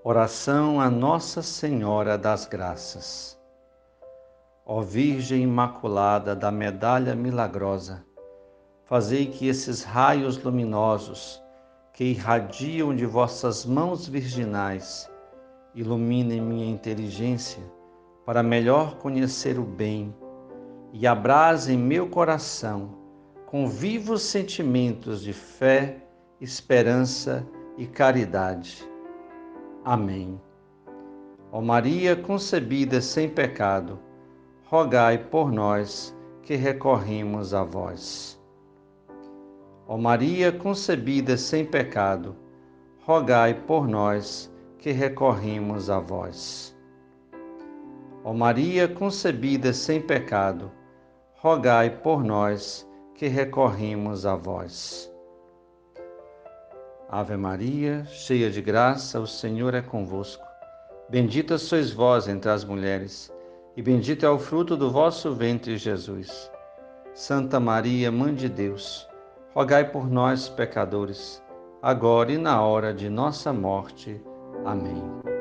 Oração a Nossa Senhora das Graças. Ó Virgem Imaculada da Medalha Milagrosa, fazei que esses raios luminosos que irradiam de vossas mãos virginais iluminem minha inteligência para melhor conhecer o bem e abrasem meu coração com vivos sentimentos de fé, esperança e caridade. Amém. Ó Maria concebida sem pecado, rogai por nós que recorremos a vós. Ó Maria concebida sem pecado, rogai por nós que recorremos a vós. Ó Maria concebida sem pecado, rogai por nós que recorremos a vós. Ave Maria, cheia de graça, o Senhor é convosco. Bendita sois vós entre as mulheres, e bendito é o fruto do vosso ventre, Jesus. Santa Maria, Mãe de Deus, rogai por nós, pecadores, agora e na hora de nossa morte. Amém.